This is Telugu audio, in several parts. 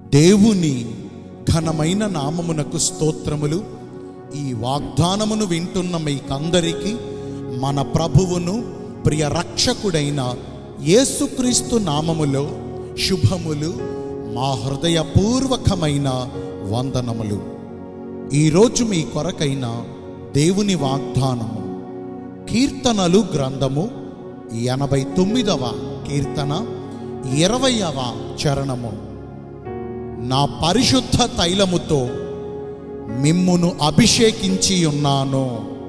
దేవుని ఘనమైన నామమునకు స్తోత్రములు. ఈ వాగ్దానమును వింటున్న మీకందరికీ మన ప్రభువును ప్రియ రక్షకుడైన యేసుక్రీస్తు నామములో శుభములు, మా హృదయపూర్వకమైన వందనములు. ఈరోజు మీ కొరకైన దేవుని వాగ్దానము కీర్తనలు గ్రంథము 89వ కీర్తన 20వ చరణము. నా పరిశుద్ధ తైలముతో మిమ్మును అభిషేకించి ఉన్నాను.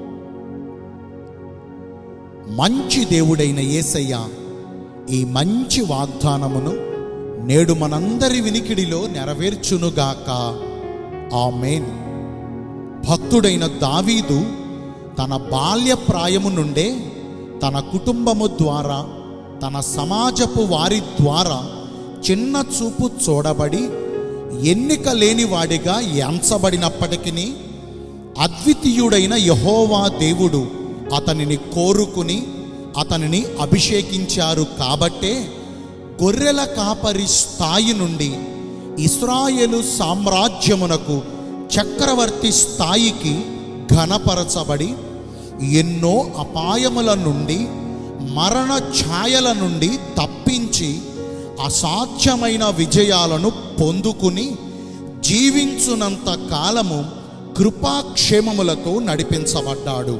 మంచి దేవుడైన యేసయ్య ఈ మంచి వాగ్దానమును నేడు మనందరి వినికిడిలో నెరవేర్చునుగాక. ఆమేన్. భక్తుడైన దావీదు తన బాల్య ప్రాయము నుండే తన కుటుంబము ద్వారా, తన సమాజపు వారి ద్వారా చిన్న చూపు చూడబడి ఎన్నిక లేని వాడిగా ఎంచబడినప్పటికీ అద్వితీయుడైన యెహోవా దేవుడు అతనిని కోరుకుని అతనిని అభిషేకించారు. కాబట్టే గొర్రెల కాపరి స్థాయి నుండి ఇశ్రాయేలు సామ్రాజ్యమునకు చక్రవర్తి స్థాయికి ఘనపరచబడి ఎన్నో అపాయముల నుండి, మరణ ఛాయల నుండి తప్పించి అసాధ్యమైన విజయాలను పొందుకుని జీవించునంత కాలము కృపాక్షేమములతో నడిపించబడ్డాడు.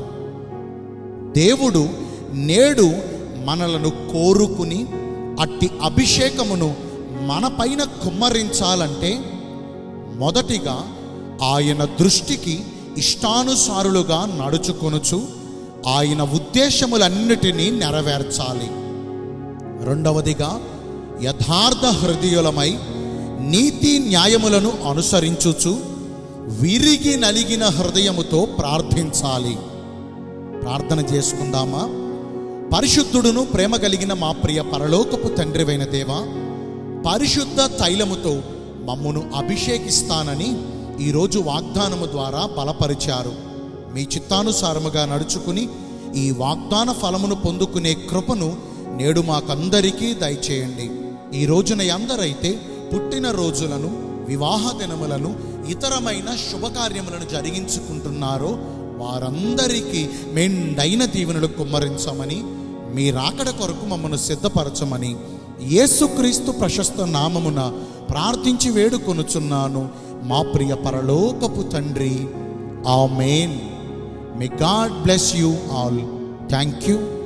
దేవుడు నేడు మనలను కోరుకుని అట్టి అభిషేకమును మనపైన కుమ్మరించాలంటే మొదటిగా ఆయన దృష్టికి ఇష్టానుసారులుగా నడుచుకొనుచు ఆయన ఉద్దేశములన్నిటినీ నెరవేర్చాలి. రెండవదిగా యథార్థ హృదయులమై నీతి న్యాయములను అనుసరించుచు విరిగి నలిగిన హృదయముతో ప్రార్థించాలి. ప్రార్థన చేసుకుందామా? పరిశుద్ధుడును ప్రేమ కలిగిన మా ప్రియ పరలోకపు తండ్రివైన దేవా, పరిశుద్ధ తైలముతో మమ్మును అభిషేకిస్తానని ఈరోజు వాగ్దానము ద్వారా బలపరిచారు. మీ చిత్తానుసారముగా నడుచుకుని ఈ వాగ్దాన ఫలమును పొందుకునే కృపను నేడు మాకందరికీ దయచేయండి. ఈ రోజున ఎందరైతే పుట్టిన రోజులను, వివాహ దినములను, ఇతరమైన శుభకార్యములను జరిగించుకుంటున్నారో వారందరికీ మెండైన దీవెనలు కుమ్మరించమని, మీ రాకడ కొరకు మమ్మను సిద్ధపరచమని యేసుక్రీస్తు ప్రశస్త నామమున ప్రార్థించి వేడుకొనుచున్నాను మా ప్రియ పరలోకపు తండ్రి. ఆమేన్. May God bless you all. Thank you.